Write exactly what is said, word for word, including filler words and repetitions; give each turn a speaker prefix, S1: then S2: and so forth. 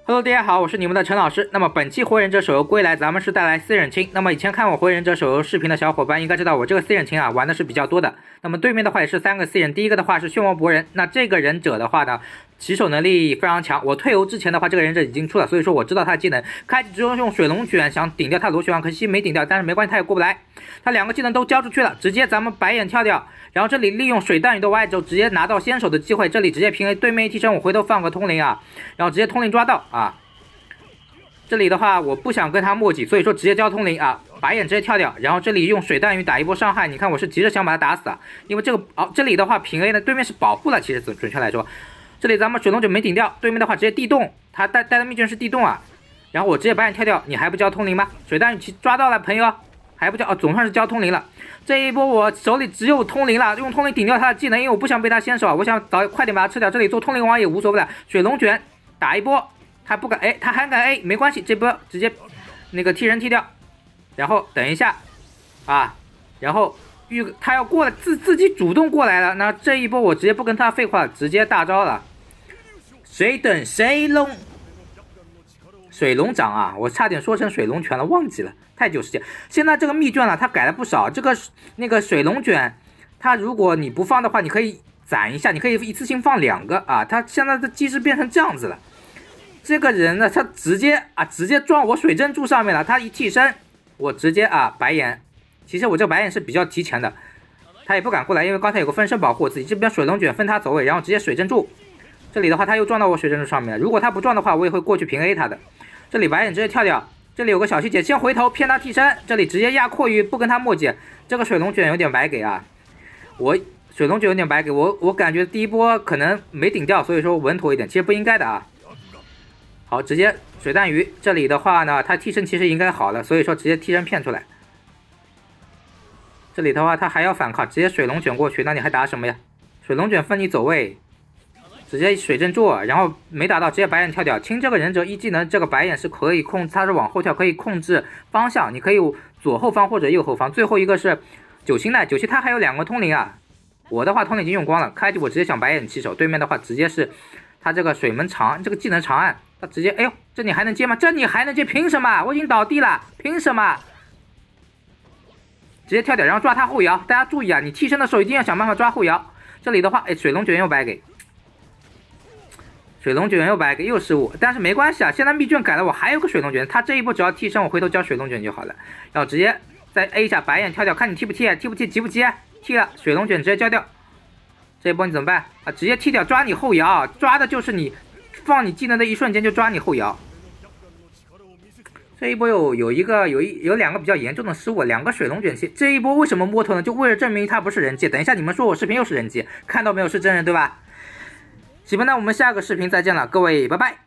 S1: Hello， 大家好，我是你们的陈老师。那么本期火影忍者手游归来，咱们是带来四忍青。那么以前看我火影忍者手游视频的小伙伴应该知道，我这个四忍青啊玩的是比较多的。那么对面的话也是三个四忍，第一个的话是漩涡博人。那这个忍者的话呢，起手能力非常强。我退游之前的话，这个忍者已经出了，所以说我知道他的技能。开启之后用水龙卷想顶掉他螺旋丸，可惜没顶掉，但是没关系，他也过不来。他两个技能都交出去了，直接咱们白眼跳掉。然后这里利用水弹雨的 Y 轴直接拿到先手的机会，这里直接平 A 对面一替身，我回头放个通灵啊，然后直接通灵抓到啊。这里的话我不想跟他墨迹，所以说直接交通灵啊，白眼直接跳掉，然后这里用水弹雨打一波伤害。你看我是急着想把他打死啊，因为这个哦这里的话平 A 呢，对面是保护了，其实准准确来说，这里咱们水龙卷没顶掉，对面的话直接地洞，他带带的秘卷是地洞啊，然后我直接白眼跳掉，你还不交通灵吗？水弹雨抓到了朋友，还不交哦，总算是交通灵了。这一波我手里只有通灵了，用通灵顶掉他的技能，因为我不想被他先手啊，我想早快点把他吃掉。这里做通灵王也无所谓了，水龙卷打一波。他不敢 A， 他还敢 A， 没关系，这波直接那个替人踢掉，然后等一下啊，然后预他要过来，自自己主动过来了，那这一波我直接不跟他废话，直接大招了，谁等谁龙，水龙掌啊，我差点说成水龙拳了，忘记了，太久时间。现在这个密卷了，他改了不少，这个那个水龙卷，他如果你不放的话，你可以攒一下，你可以一次性放两个啊，他现在的机制变成这样子了。这个人呢，他直接啊，直接撞我水珍珠上面了。他一替身，我直接啊白眼。其实我这个白眼是比较提前的，他也不敢过来，因为刚才有个分身保护我自己。这边水龙卷分他走位，然后直接水珍珠。这里的话他又撞到我水珍珠上面了。如果他不撞的话，我也会过去平 A 他的。这里白眼直接跳掉。这里有个小细节，先回头骗他替身。这里直接压阔鱼，不跟他墨迹。这个水龙卷有点白给啊，我水龙卷有点白给我，我感觉第一波可能没顶掉，所以说稳妥一点，其实不应该的啊。好，直接水弹鱼。这里的话呢，他替身其实应该好了，所以说直接替身骗出来。这里的话他还要反抗，直接水龙卷过去，那你还打什么呀？水龙卷分你走位，直接水珍珠，然后没打到，直接白眼跳掉。听这个忍者一技能，这个白眼是可以控制，他是往后跳，可以控制方向，你可以左后方或者右后方。最后一个是九星奈，九星他还有两个通灵啊，我的话通灵已经用光了，开局我直接想白眼起手，对面的话直接是他这个水门长这个技能长按。他直接，哎呦，这你还能接吗？这你还能接？凭什么？我已经倒地了，凭什么？直接跳掉，然后抓他后摇。大家注意啊，你替身的时候一定要想办法抓后摇。这里的话，哎，水龙卷又白给，水龙卷又白给，又失误。但是没关系啊，现在密卷改了，我还有个水龙卷。他这一波只要替身，我回头交水龙卷就好了。然后直接再 A 一下白眼跳掉，看你踢不踢，踢不踢，急不急？踢了，水龙卷直接交掉。这一波你怎么办啊？直接踢掉，抓你后摇，抓的就是你。放你技能的一瞬间就抓你后摇，这一波有有一个有一有两个比较严重的失误，两个水龙卷气。这一波为什么摸头呢？就为了证明他不是人机。等一下你们说我视频又是人机，看到没有是真人对吧？喜欢那我们下个视频再见了，各位拜拜。